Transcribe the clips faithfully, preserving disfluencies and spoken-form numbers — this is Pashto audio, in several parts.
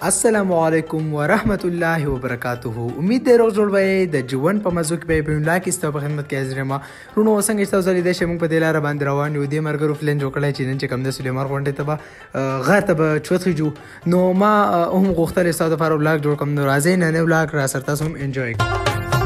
السلام علیکم ورحمت الله وبرکاته. امید دی روغ جوړ وای د ژوند په موضوع کې به په املا کې ستاسو په خدمت کې حاضر یم. رونو څنګه تاسو لیدای شئ موږ په دې لاره باندې روان یو. د مرګرو پلان جوړ کړی چې نن چې کوم د سلیمان غونډې ته به غر ته به چوتخیږو. نو ما هم غوښتل ستاسو لپاره ولاګ جوړ کړم. نو راځئ نن ولاګ را سره تاسو هم انجوای کړئ.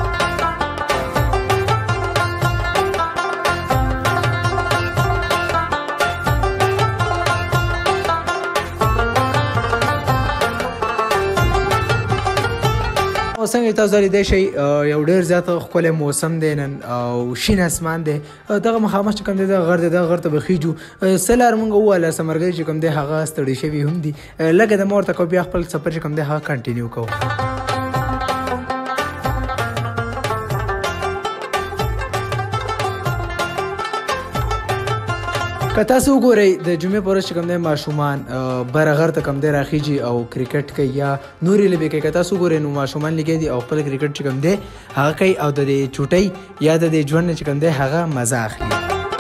څنګه تاسو لیدای شئ یو ډېر زیات ښکلی موسم دی نن او شین اسمان دی. دغه مخامخ چې کوم دی دغه غر دی دغه غر ته به خیږو. څه لار موږ ووهله څه ملګري چې کوم دی هغه ستړي شوي هم دي. لږه دمه ورته کوو بیا خپل سفر چې کوم دی هغه کنټینیو کوو. که تاسو وګورئ د جمعې په ورځ چې کوم دی ماشومان بره غر ته کوم دی راخیږي او کرکټ کوي یا نورې لوبې کوي. که تاسو وګورئ نو ماشومان لګیا دي او خپل کرکټ چې کوم دی هغه کوي او د دې چوټۍ یا د دې ژوند نه چې کوم دی هغه مزه اخلي.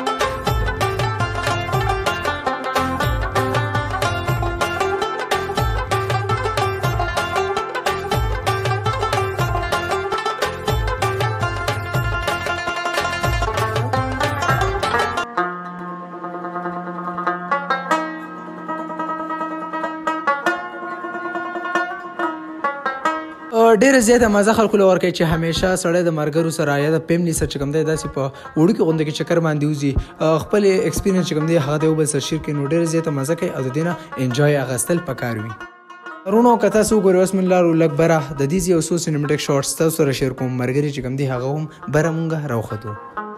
ډېره زیاته مزه خلکو له ورکوي چې همیشه سړی د ملګرو سره یا د فیملي سره چې کوم دی داسې په وړوکې غونډه کې چکر باندې وځي خپل ایکسپیرینس چې کوم دی هغه د یو بل سره شیر کړي. نو ډېره زیاته مزه کوي او د دې نه انجوای اخیستل پکار وي. رونو که تاسو وګورئ اوس من لارو لږ بره د دې یو څو سینیمټیک شارټس تاسو سره شیر کوم. ملګري چې کوم دی هغه هم بره مونږ راوختو.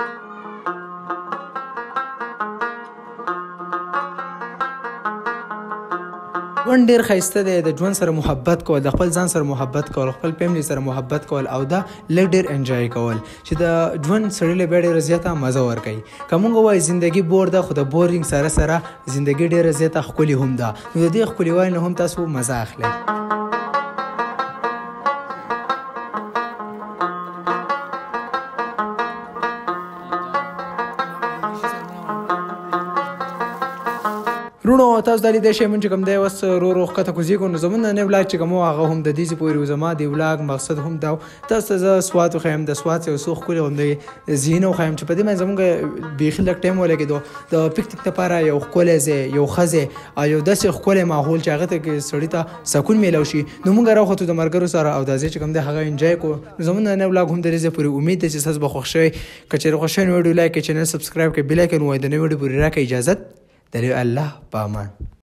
ژوند ډېر ښایسته دی. د ژوند سره محبت کول، د خپل ځان سره محبت کول، خپل فیملی سره محبت کول او دا لږ ډېر انجوای کول چې د ژوند سړي له بیا ډېره زیاته مزه ورکوي. که موږ وایو زندګي بور ده خو د بورینګ سره سره زندګي ډېره زیاته ښکلې هم ده. نو د دې ښکلیوالي نه هم تاسو مزه اخلئ. رونو تاسو د لیدای شئ مونږ چې کوم دی اوس رو رو ښکته کوزیږو. نو زموږ نننی ولاګ چې کوم هغه هم د دې پورې و. زما د ولاګ مقصد هم دا تاسو ته زه سوات وښیم. د سوات یو څو ښکلې غوندې ځایونه وښیم چې په دې باندې زموږ بیخي لږ ټایم ولګېدو. د پکنیک لپاره یو ښکلی ځای، یو ښه ځای او یو داسې ښکلی ماحول چې هغه ته سړي ته سکون میلاو شي. نو موږ راوختو د ملګرو سره او دا ځای چې کوم دی هغه انجوای کړو. زموږ نننی ولاګ هم د دې ځای پورې امید دی چې ستاسو به خوښ شوی. که چېرې خوښ شوی نو ویډیو لایک کړئ، چینل سبسکرایب کړئ، بیل آیکن ووایئ. د نوې ویډیو پورې راکړئ اجازت. د الله په امان.